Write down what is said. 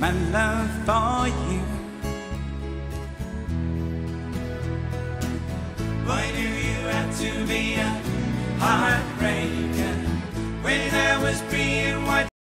my love for you. Why do you have to be a heartbreak?